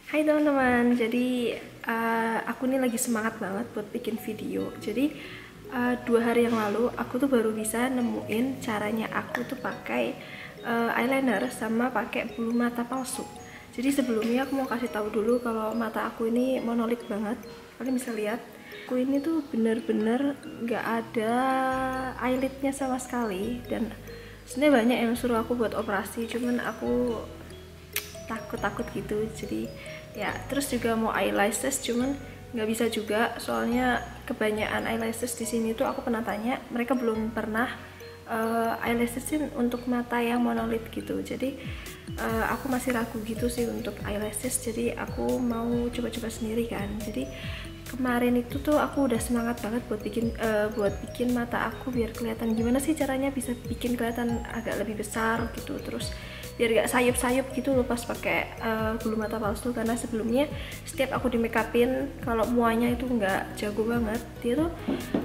Hai teman-teman, jadi aku nih lagi semangat banget buat bikin video. Jadi 2 hari yang lalu aku tuh baru bisa nemuin caranya aku tuh pakai eyeliner sama pakai bulu mata palsu. Jadi sebelumnya aku mau kasih tahu dulu kalau mata aku ini monolit banget. Kalian bisa lihat, aku ini tuh bener-bener nggak ada eyelidnya sama sekali. Dan sebenarnya banyak yang suruh aku buat operasi, cuman aku takut gitu. Jadi ya, terus juga mau eyelashes cuman nggak bisa juga, soalnya kebanyakan eyelashes di sini tuh aku pernah tanya, mereka belum pernah eyelashesin untuk mata yang monolit gitu. Jadi aku masih ragu gitu sih untuk eyelashes, jadi aku mau coba-coba sendiri kan. Jadi kemarin itu tuh aku udah semangat banget buat bikin mata aku biar kelihatan gimana sih caranya bisa bikin kelihatan agak lebih besar gitu, terus biar gak sayup-sayup gitu loh pas pakai bulu mata palsu. Karena sebelumnya setiap aku di make upin, kalau muanya itu nggak jago banget, dia tuh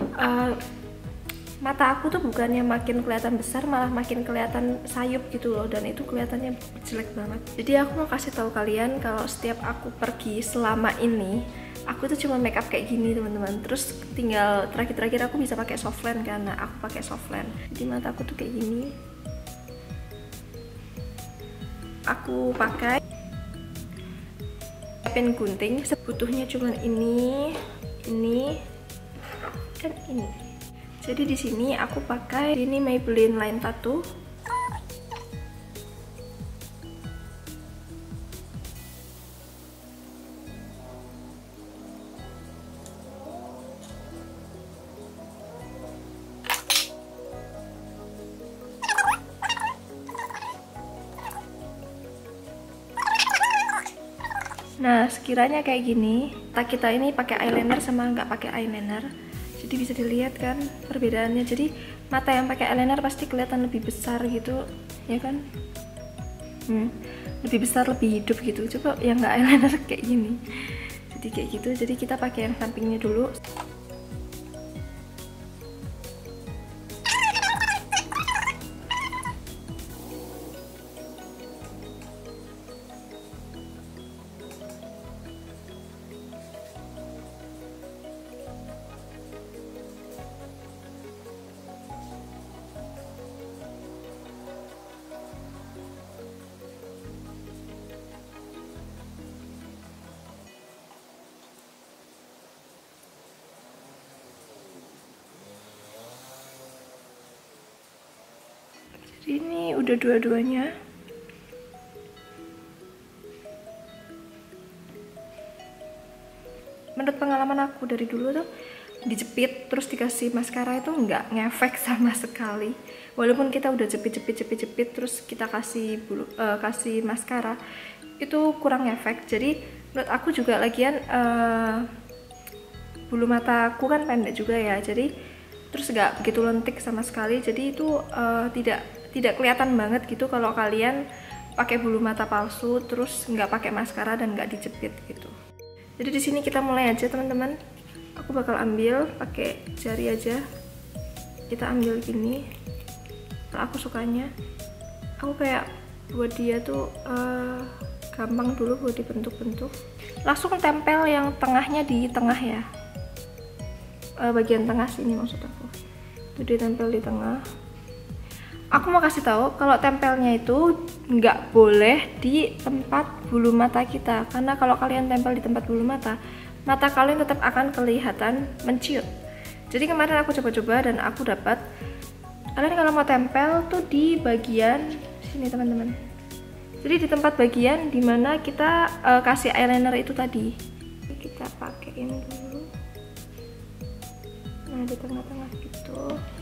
mata aku tuh bukannya makin kelihatan besar, malah makin kelihatan sayup gitu loh, dan itu kelihatannya jelek banget. Jadi aku mau kasih tahu kalian kalau setiap aku pergi selama ini, aku tuh cuma make up kayak gini teman-teman. Terus tinggal terakhir-terakhir aku bisa pakai softline karena aku pakai softline. Jadi mata aku tuh kayak gini. Aku pakai pen gunting, butuhnya cuma ini, dan ini. Jadi di sini aku pakai ini Maybelline Line Tattoo. Nah, sekiranya kayak gini, kita ini pakai eyeliner sama nggak pakai eyeliner, jadi bisa dilihat kan perbedaannya. Jadi mata yang pakai eyeliner pasti kelihatan lebih besar gitu, ya kan? Lebih besar, lebih hidup gitu. Coba yang nggak eyeliner kayak gini. Jadi kayak gitu. Jadi kita pakai yang sampingnya dulu. Jadi ini udah dua-duanya. Menurut pengalaman aku dari dulu tuh, dijepit terus dikasih maskara itu nggak ngefek sama sekali. Walaupun kita udah jepit terus kita kasih maskara, itu kurang ngefek. Jadi menurut aku juga, lagian bulu mataku kan pendek juga ya, jadi terus nggak begitu lentik sama sekali. Jadi itu tidak kelihatan banget gitu kalau kalian pakai bulu mata palsu terus nggak pakai maskara dan nggak dijepit gitu. Jadi di sini kita mulai aja teman-teman. Aku bakal ambil pakai jari aja. Kita ambil gini. Aku sukanya, aku kayak buat dia tuh gampang dulu buat dibentuk-bentuk. Langsung tempel yang tengahnya di tengah ya. Bagian tengah sini maksud aku. Itu ditempel di tengah. Aku mau kasih tahu kalau tempelnya itu nggak boleh di tempat bulu mata kita, karena kalau kalian tempel di tempat bulu mata, mata kalian tetap akan kelihatan menciut. Jadi kemarin aku coba-coba dan aku dapat, kalian kalau mau tempel tuh di bagian sini teman-teman. Jadi di tempat bagian dimana kita kasih eyeliner itu tadi, kita pakein dulu. Nah, di tengah-tengah gitu.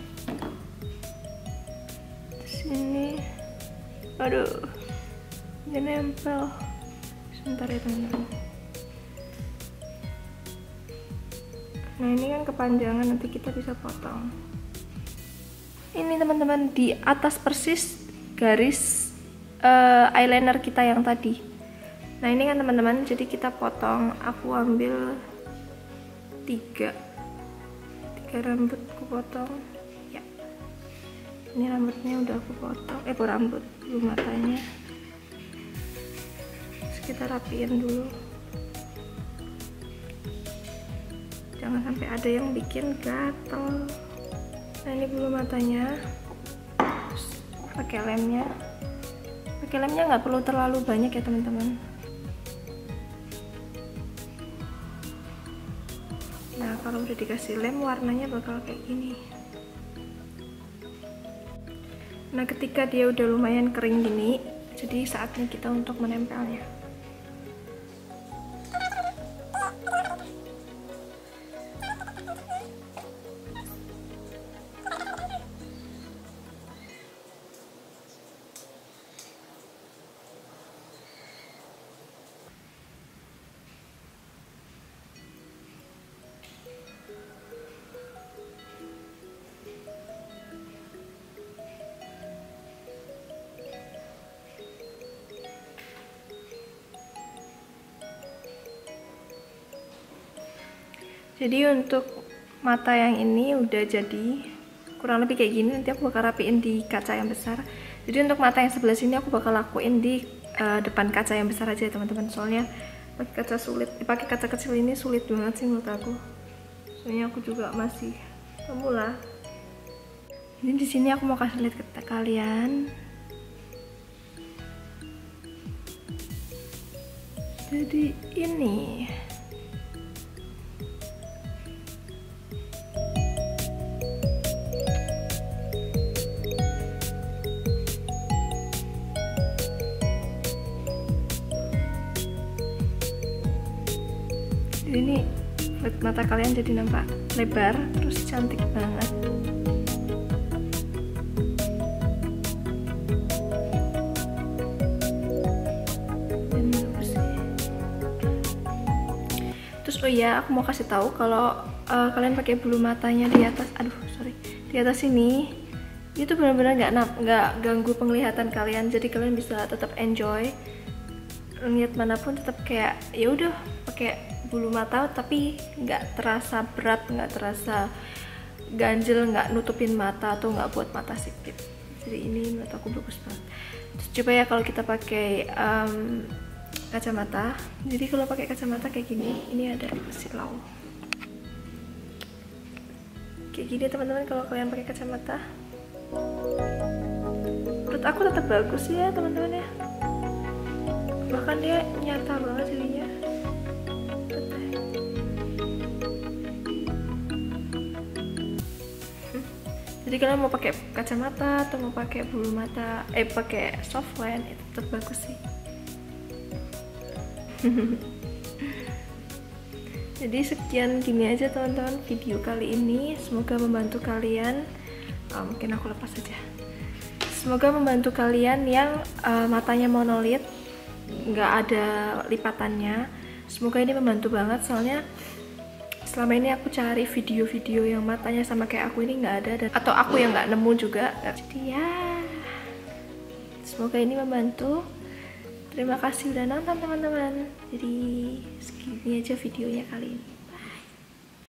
Sini, aduh, dia nempel. Sebentar ya teman-teman. Nah, ini kan kepanjangan, nanti kita bisa potong. Ini teman-teman, di atas persis garis eyeliner kita yang tadi. Nah, ini kan teman-teman, jadi kita potong. Aku ambil 3 rambut, aku potong. Ini rambutnya udah aku potong, rambut bulu matanya. Terus kita rapiin dulu. jangan sampai ada yang bikin gatel. Nah ini bulu matanya. Terus pakai lemnya nggak perlu terlalu banyak ya teman-teman. Nah kalau udah dikasih lem warnanya bakal kayak gini. Nah ketika dia udah lumayan kering gini, jadi saatnya kita untuk menempelnya. Jadi untuk mata yang ini udah jadi kurang lebih kayak gini. Nanti aku bakal rapiin di kaca yang besar. Jadi untuk mata yang sebelah sini aku bakal lakuin di depan kaca yang besar aja ya teman-teman. Soalnya pakai kaca kecil ini sulit banget sih menurut aku. Soalnya aku juga masih pemula. Ini di sini aku mau kasih lihat ke kalian. Jadi ini. Ini mata kalian jadi nampak lebar terus cantik banget. Terus oh iya, aku mau kasih tahu kalau kalian pakai bulu matanya di atas, di atas ini itu benar-benar nggak ganggu penglihatan kalian. Jadi kalian bisa tetap enjoy lihat manapun, tetap kayak ya udah pakai bulu mata tapi nggak terasa berat, nggak terasa ganjel, nggak nutupin mata atau nggak buat mata sipit. Jadi ini menurut aku bagus banget. Terus coba ya kalau kita pakai kacamata. Jadi kalau pakai kacamata kayak gini, ini ada silau kayak gini teman-teman. Kalau kalian pakai kacamata, menurut aku tetap bagus ya teman-teman ya. Bahkan dia nyata banget jadinya. Jadi kalian mau pakai kacamata atau mau pakai bulu mata, pakai soft lens, itu tetap bagus sih. Jadi sekian gini aja teman-teman video kali ini. Semoga membantu kalian. Mungkin aku lepas aja. Semoga membantu kalian yang matanya monolit, nggak ada lipatannya. Semoga ini membantu banget, soalnya selama ini aku cari video-video yang matanya sama kayak aku ini nggak ada, atau aku yang nggak nemu juga. Jadi ya, semoga ini membantu. Terima kasih udah nonton teman-teman. Jadi segini aja videonya kali ini.